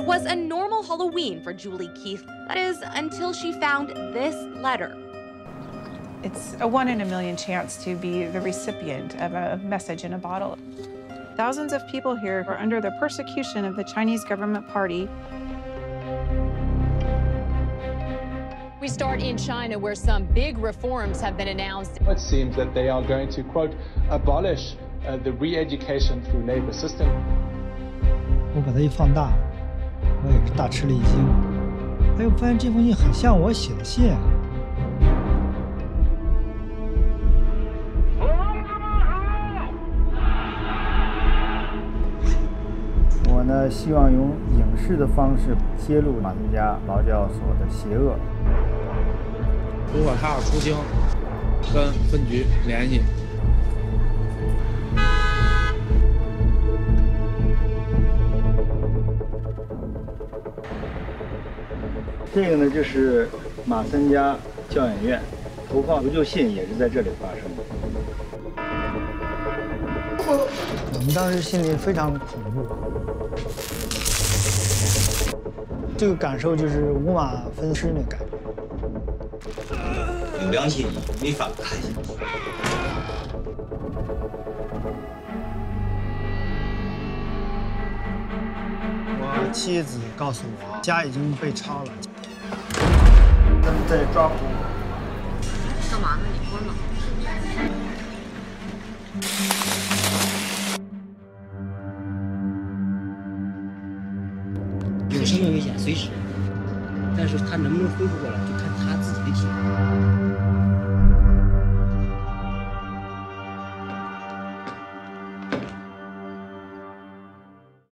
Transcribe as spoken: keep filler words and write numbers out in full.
was a normal Halloween for Julie Keith. That is, until she found this letter. It's a one in a million chance to be the recipient of a message in a bottle. Thousands of people here are under the persecution of the Chinese government party. We start in China, where some big reforms have been announced. It seems that they are going to, quote, abolish uh, the re-education through labor system. 我把它一放大，我也是大吃了一惊。哎，我发现这封信很像我写的信啊。 我呢，希望用影视的方式揭露马三家劳教所的邪恶。 如果他要出京，跟分局联系。 这个呢，就是马三家教研院投放求救信，也是在这里发生的。 我们当时心里非常恐怖，这个感受就是五马分尸那感觉。 有良心，没法看下去。 我妻子告诉我，家已经被抄了。 他们在抓捕我。 干嘛呢？离婚了？ 有生命危险，随时。但是他能不能恢复过来，就看他自己的体力。